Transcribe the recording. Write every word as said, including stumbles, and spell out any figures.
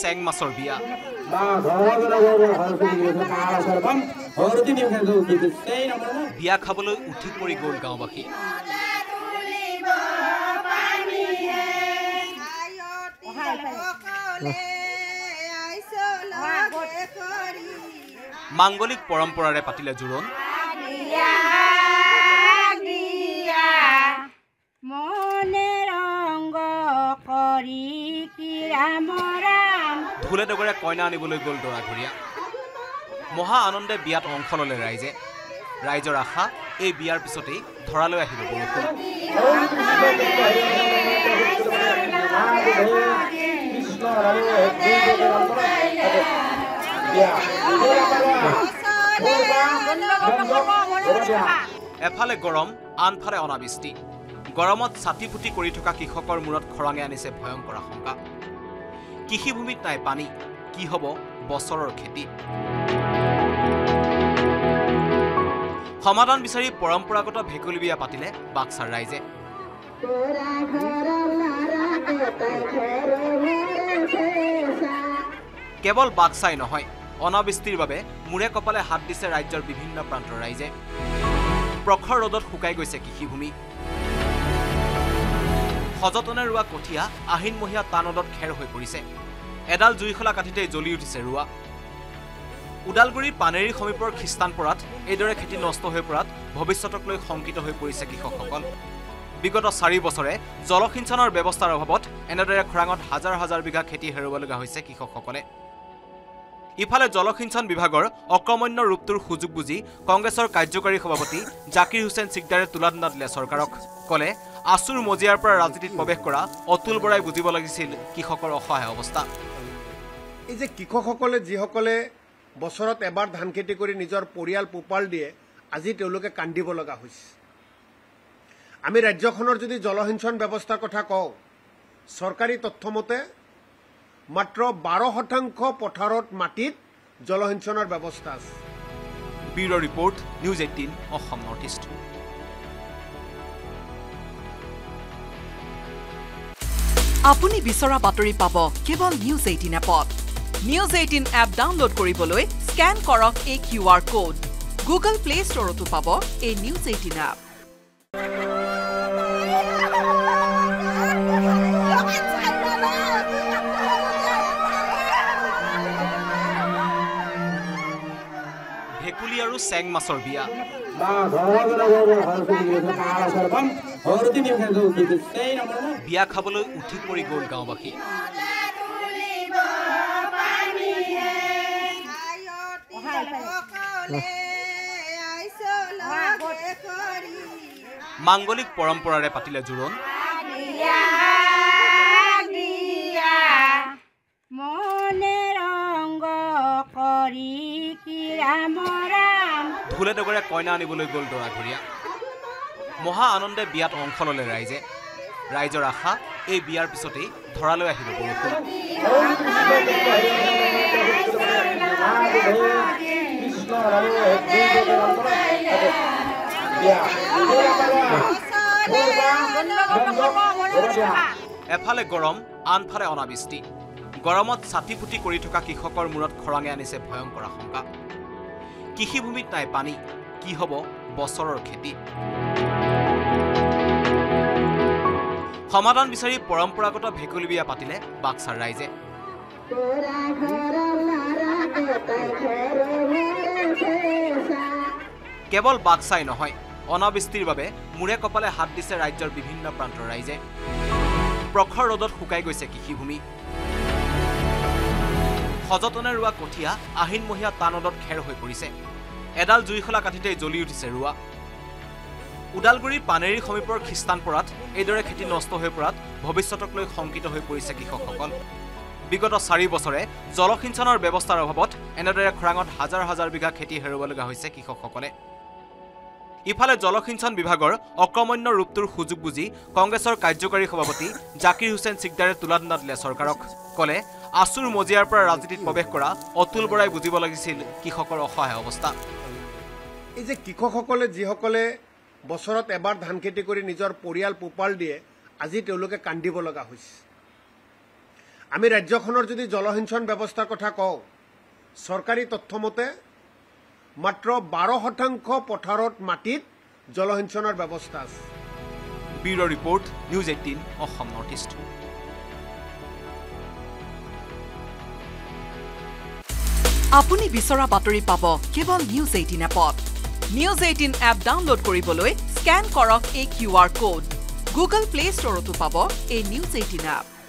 চেং মাছৰ বিয়া বিয়া খাবলৈ উঠি পৰি গ'ল গাঁওবাসী মাংগলিক পৰম্পৰাৰে পাতিলে জোৰণ ঢোলে ডগৰে কইনা আনিবলৈ গ'ল দৰাঘৰীয়া মহা আনন্দে বিয়াত অংশ ল'লে ৰাইজে ৰাইজৰ আশা এই বিয়াৰ পিছতেই ধৰালৈ আহিব বৰষুণ এফালে গৰম আনফালে অনাবৃষ্টি গৰমত ছাতি ফুটি কৰি থকা কৃষকৰ মূৰত খৰাঙে আনিছে ভয়ংকৰ আশংকা কৃষিভূমিত নাই পানী কি হ'ব বছৰৰ খেতি সমাধান বিচাৰি পৰম্পৰাগত ভেকুলী বিয়া পাতিলে বাক্সাৰ ৰাইজে কেৱল বাক্সাই নহয় অনাবৃষ্টিৰ বাবে মূৰে কপালে হাত দিছে ৰাজ্যৰ বিভিন্ন প্ৰান্তৰ ৰাইজে প্ৰখৰ ৰ'দত শুকাই গৈছে কৃষিভূমি সযতনে ৰোৱা কঠীয়া আহিনমহীয়া টানদত খেৰ হৈ পৰিছে এডাল জুইখলা কাঠিতেই জ্বলি উঠিছে ৰোৱা উদালগুৰিৰ পানেৰীৰ সমীপৰ খ্ৰীষ্টানপৰাত এইদৰে খেতি নষ্ট হৈ পৰাত ভৱিষ্যতক লৈ শংকিত হৈ পৰিছে কৃষকসকল বিগত চাৰি বছৰে জলসিঞ্চনৰ ব্যৱস্থাৰ অভাৱত এনেদৰে খৰাঙত হাজাৰ হাজাৰ বিঘা খেতি হেৰুৱাবলগা হৈছে কৃষকসকলে ইফালে জলসিঞ্চন বিভাগৰ অক্ৰমণ্য ৰূপটোৰ সুযোগ বুজি কংগ্ৰেছৰ কাৰ্যকাৰী সভাপতি জাকিৰ হুছেইন সিকদাৰে তুলাধনা দিলে চৰকাৰক কলে আসুৰ মজিয়াৰ পৰা ৰাজনীতিত প্ৰৱেশ কৰা অতুল বৰাই বুজিব লাগিছিল কৃষকৰ অসহায় অৱস্থা এই যে কৃষকসকলে যিসকলে বছৰত এবাৰ ধান খেতি কৰি নিজৰ পৰিয়াল পোপাল দিয়ে আজি তেওঁলোকে কান্দিব লগা হৈছে আমি ৰাজ্যখনৰ যদি জলসিঞ্চন ব্যৱস্থাৰ কথা কওঁ চৰকাৰী তথ্যমতে মাত্ৰ বাৰ শতাংশ পথাৰত মাটিত জলসিঞ্চনৰ ব্যৱস্থা আছে bureau' report News Eighteen Assam North East আপুনি বিচৰা বাতৰি পাব কেৱল নিউজ এইটিন এপত নিউজ এইটিন এপ ডাউনলোড কৰিবলৈ স্ক্যান কৰক এই Q R code Google Play ষ্টৰতো পাব এই নিউজ এইটিন এপ ভেকুলী আৰু চেং মাছৰ বিয়া বিয়া খাবলৈ উঠি পৰি গ'ল গাঁওবাসী মাংগলিক পৰম্পৰাৰে পাতিলে জোৰণ ঢোলে ডগৰে কইনা আনিবলৈ গ'ল দৰাঘৰীয়া মহা আনন্দে বিয়াত অংশ ল'লে ৰাইজে ৰাইজৰ আশা এই বিয়াৰ পিছতেই ধৰালৈ আহিব বৰষুণ এফালে গৰম আনফালে অনাবৃষ্টি গৰমত ছাতি ফুটি কৰি থকা কৃষকৰ মূৰত খৰাঙে আনিছে ভয়ংকৰ আশংকা কৃষিভূমিত নাই পানী কি হ'ব বছৰৰ খেতি সমাধান বিচাৰি পৰম্পৰাগত ভেকুলী বিয়া পাতিলে বাক্সাৰ ৰাইজে কেৱল বাক্সাই নহয় অনাবৃষ্টিৰ বাবে মূৰে কপালে হাত দিছে ৰাজ্যৰ বিভিন্ন প্ৰান্তৰ ৰাইজে প্ৰখৰ ৰ'দত শুকাই গৈছে কৃষিভূমি সযতনে ৰোৱা কঠীয়া আহিনমহীয়া টানদত খেৰ হৈ পৰিছে এডাল জুইখলা কাঠিতেই জ্বলি উঠিছে ৰোৱা উদালগুৰিৰ পানেৰীৰ সমীপৰ খ্ৰীষ্টানপৰাত এইদৰে খেতি নষ্ট হৈ পৰাত ভৱিষ্যতক লৈ শংকিত হৈ পৰিছে কৃষকসকল বিগত চাৰি বছৰে জলসিঞ্চনৰ ব্যৱস্থাৰ অভাৱত এনেদৰে খৰাঙত হাজাৰ হাজাৰ বিঘা খেতি হেৰুৱাবলগা হৈছে কৃষকসকলে ইফালে জলসিঞ্চন বিভাগৰ অক্ৰমণ্য ৰূপটোৰ সুযোগ বুজি কংগ্ৰেছৰ কাৰ্যকাৰী সভাপতি জাকিৰ হুছেইন সিকদাৰে তুলাধনা দিলে চৰকাৰক কলে আসুৰ মজিয়াৰ পৰা ৰাজনীতিত প্ৰৱেশ কৰা অতুল বৰাই বুজিব লাগিছিল কৃষকৰ অসহায় অৱস্থা এই যে কৃষকসকলে যিসকলে বছৰত এবাৰ ধান খেতি কৰি নিজৰ পৰিয়াল পোপাল দিয়ে আজি তেওঁলোকে কান্দিব লগা হৈছে আমি ৰাজ্যখনৰ যদি জলসিঞ্চন ব্যৱস্থাৰ কথা কওঁ চৰকাৰী তথ্য মতে মাত্ৰ বাৰ শতাংশ পথাৰত মাটিত জলসিঞ্চনৰ ব্যৱস্থা আছে bureau' report News Eighteen Assam North East আপুনি বিচৰা বাতৰি পাব কেৱল নিউজ এইটিন এপত নিউজ এইটিন এপ ডাউনলোড কৰিবলৈ স্কেন কৰক এই Q R code Google Play ষ্টৰতো পাব এই নিউজ এইটিন এপ